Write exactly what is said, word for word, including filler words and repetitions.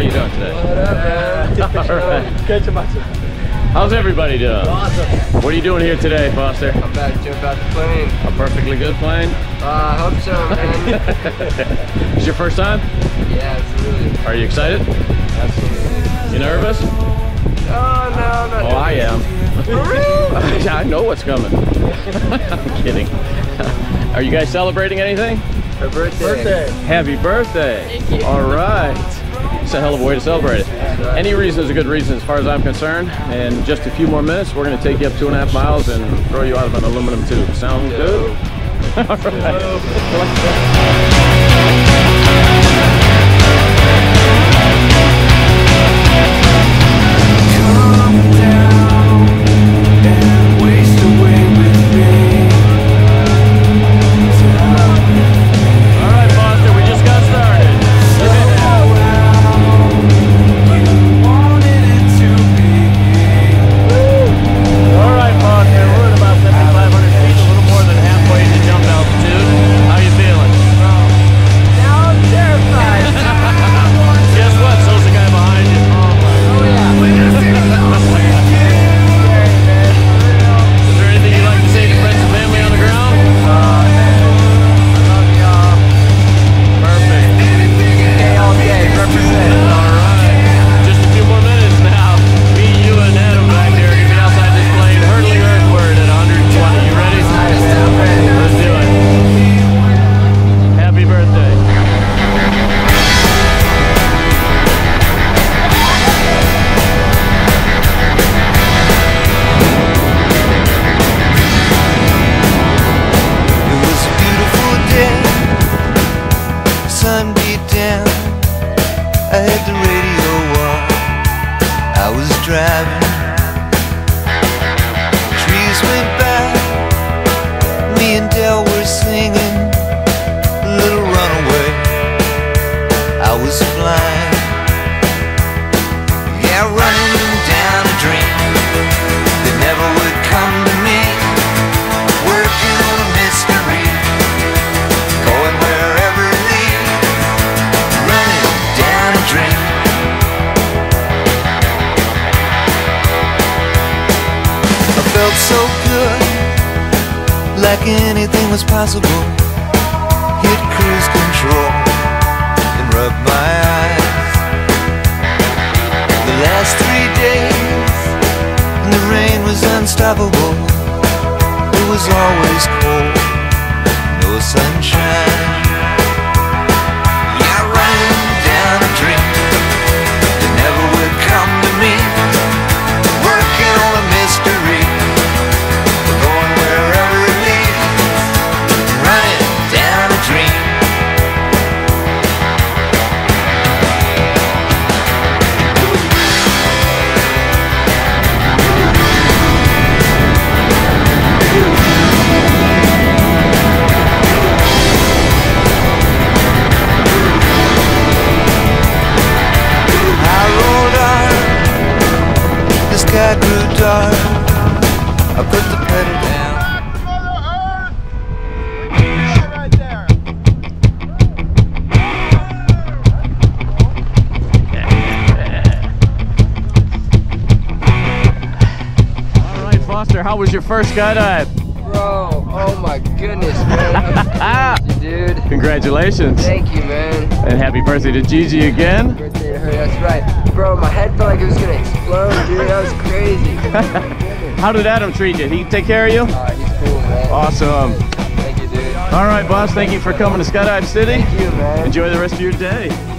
you doing today? What up, man? All right. Catch him. How's everybody doing? Awesome. What are you doing here today, Foster? I'm about to jump out the plane. A perfectly good plane? Uh, I hope so, man. Is your first time? Yeah, absolutely. Are you excited? Absolutely. You nervous? Oh, no, I'm not Oh, I am. For real? I know what's coming. I'm kidding. Are you guys celebrating anything? Her birthday. birthday. Happy birthday. Thank you. All right. It's a hell of a way to celebrate it. Right. Any reason is a good reason as far as I'm concerned. In just a few more minutes, we're going to take you up two and a half miles and throw you out of an aluminum tube. Sound good? All right. I had the radio on, I was driving. Trees went by, me and Del were singing Little Runaway. I was flying, yeah, running down a dream that never would come to me. Working on a mystery, going wherever it leads. Running down a dream. I felt so good, like anything was possible. Hit cruise control and rub my eyes. The last three days, and the rain was unstoppable. It was always cold, no sunshine. Yeah, running down a dream that never would come to me. Working on a mystery, going wherever it leads. Running down a dream. I rolled on, the sky grew dark. I put the pedal down. All right, Foster, how was your first skydive? Bro, oh my goodness, man. How you, dude. Congratulations. Thank you, man. And happy birthday to Gigi again. Birthday to her, that's right. Bro, my head felt like it was gonna explode, dude. That was crazy. How did Adam treat you? Did he take care of you? Uh, he's cool, man. Awesome. Thank you, dude. All right, boss, thank you for coming to Skydive City. Thank you, man. Enjoy the rest of your day.